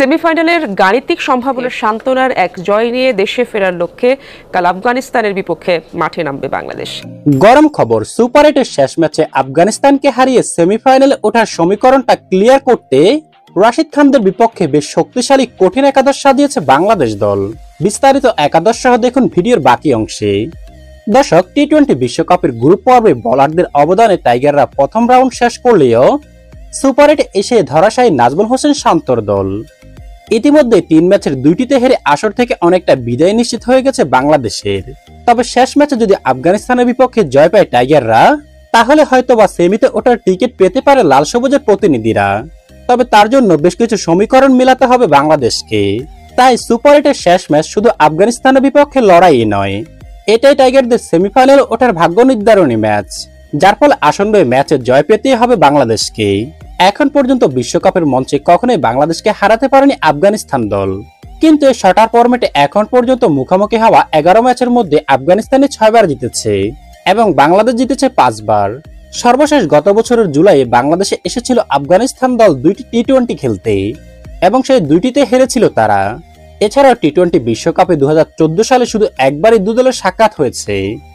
সেমিফাইনালের গাণিতিক সম্ভাবনার সান্ত্বনার এক জয় নিয়ে দেশে ফেরার লক্ষ্যে কাল আফগানিস্তানের বিপক্ষে মাঠে নামবে বাংলাদেশ। গরম খবর, সুপার 8-এর শেষ ম্যাচে আফগানিস্তানকে হারিয়ে সেমিফাইনালে ওঠার সমীকরণটা ক্লিয়ার করতে রাশিদ খানদের বিপক্ষে বেশ শক্তিশালী কঠিন একাদশ সাজিয়েছে বাংলাদেশ দল। বিস্তারিত একাদশ সহ দেখুন ভিডিওর বাকি অংশে। দর্শক, টি-20 বিশ্বকাপের গ্রুপ পর্বে বোলারদের অবদানে টাইগাররা প্রথম রাউন্ড শেষ করলেও সুপার 8 এসে ধরাশায়ী নাজমুল হোসেন শান্তর দল। ইতিমধ্যে 3 ম্যাচের 2টিতে হেরে আসর থেকে অনেকটা বিদায় নিশ্চিত হয়ে গেছে বাংলাদেশের। তবে শেষ ম্যাচে যদি আফগানিস্তানের বিপক্ষে জয় পায় টাইগাররা, তাহলে হয়তোবা সেমিতে ওঠার টিকিট পেতে পারে লাল সবুজের প্রতিনিধিরা। তবে তার জন্য বেশ কিছু সমীকরণ মেলাতে হবে বাংলাদেশকে। তাই সুপার 8-এর শেষ ম্যাচ শুধু আফগানিস্তানের বিপক্ষে লড়াই নয়, এটাই টাইগারদের সেমিফাইনালে ওঠার ভাগ্য নির্ধারণী ম্যাচ, যার ফলে আসন্ন ম্যাচে জয় পেতেই হবে বাংলাদেশকে। এখন পর্যন্ত বিশ্বকাপের মঞ্চে কখনোই বাংলাদেশকে হারাতে পারেনি আফগানিস্তান দল, কিন্তু এই শর্টার ফরম্যাটে এখন পর্যন্ত মুখোমুখি হওয়া 11 ম্যাচের মধ্যে আফগানিস্তানে 6 বার জিতেছে এবং বাংলাদেশ জিতেছে 5 বার। সর্বশেষ গত বছরের জুলাইয়ে বাংলাদেশে এসেছিল আফগানিস্তান দল 2টি টি-20 খেলতে এবং সেই 2টিতে হেরেছিল তারা। এছাড়াও টি-20 বিশ্বকাপে 2014 সালে শুধু একবারই দু দলের সাক্ষাৎ হয়েছে,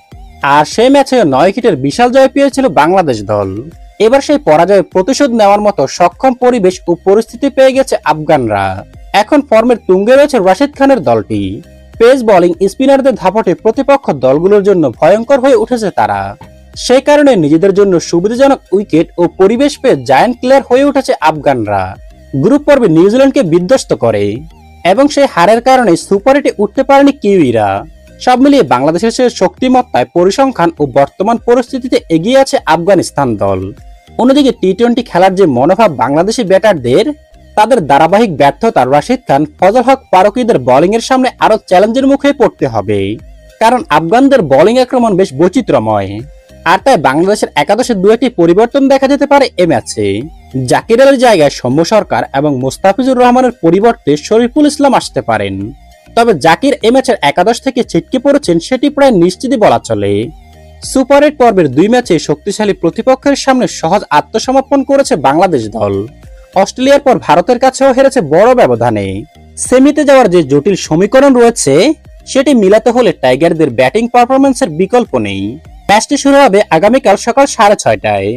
আর সেই ম্যাচে 9 উইকেটের বিশাল জয় পেয়েছিল বাংলাদেশ দল। এবার সেই পরাজয়ের প্রতিশোধ নেওয়ার মতো সক্ষম পরিবেশ ও পরিস্থিতি পেয়ে গেছে আফগানরা। এখন ফর্মের তুঙ্গে রয়েছে রাশিদ খানের দলটি। পেস বোলিং স্পিনারদের ধাপটে প্রতিপক্ষ দলগুলোর জন্য ভয়ঙ্কর হয়ে উঠেছে তারা। সেই কারণে নিজেদের জন্য সুবিধাজনক উইকেট ও পরিবেশ পেয়ে জায়ান্ট ক্লিয়ার হয়ে উঠেছে আফগানরা। গ্রুপ পর্বে নিউজিল্যান্ডকে বিধ্বস্ত করে এবং সেই হারের কারণে সুপার 8-এ উঠতে পারেনি কিউইরা। সব মিলিয়ে বাংলাদেশের শক্তিমত্তায়, পরিসংখ্যান ও বর্তমান পরিস্থিতিতে এগিয়ে আছে আফগানিস্তান দল। অন্যদিকে টি-20 খেলার যে মনোভাব বাংলাদেশি ব্যাটারদের, তাদের ধারাবাহিক ব্যর্থতা রাশিদ খান, ফজল হক ফারুকীদের বোলিং এর সামনে আরো চ্যালেঞ্জের মুখে পড়তে হবে, কারণ আফগানদের বোলিং আক্রমণ বেশ বৈচিত্র্যময়। আর তাই বাংলাদেশের একাদশে 2-1টি পরিবর্তন দেখা যেতে পারে এ ম্যাচে। জাকির আলীর জায়গায় সৌম্য সরকার এবং মোস্তাফিজুর রহমানের পরিবর্তে শরীফুল ইসলাম আসতে পারেন। তবে জাকির এ ম্যাচের একাদশ থেকে ছিটকে পড়েছেন সেটি প্রায় নিশ্চিতই বলা চলে। সুপার 8 পর্বের 2 ম্যাচে শক্তিশালী প্রতিপক্ষের সামনে সহজ আত্মসমর্পণ করেছে বাংলাদেশ দল। অস্ট্রেলিয়ার পর ভারতের কাছেও হেরেছে বড় ব্যবধানে। সেমিতে যাওয়ার যে জটিল সমীকরণ রয়েছে, সেটি মিলাতে হলে টাইগারদের ব্যাটিং পারফরম্যান্সের বিকল্প নেই। ম্যাচটি শুরু হবে আগামীকাল সকাল 6:30টায়।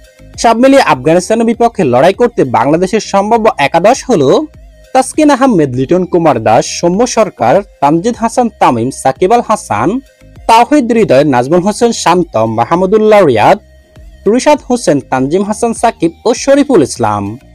সব মিলিয়ে আফগানিস্তানের বিপক্ষে লড়াই করতে বাংলাদেশের সম্ভাব্য একাদশ হলো তাসকিন আহমেদ, লিটন কুমার দাস, সৌম্য সরকার, তানজিদ হাসান তামিম, সাকিব আল হাসান, তাওহিদ হৃদয়, নাজমুল হোসেন শান্ত, মাহমুদুল্লাহ রিয়াদ, রিশাদ হোসেন, তানজিম হাসান সাকিব ও শরীফুল ইসলাম।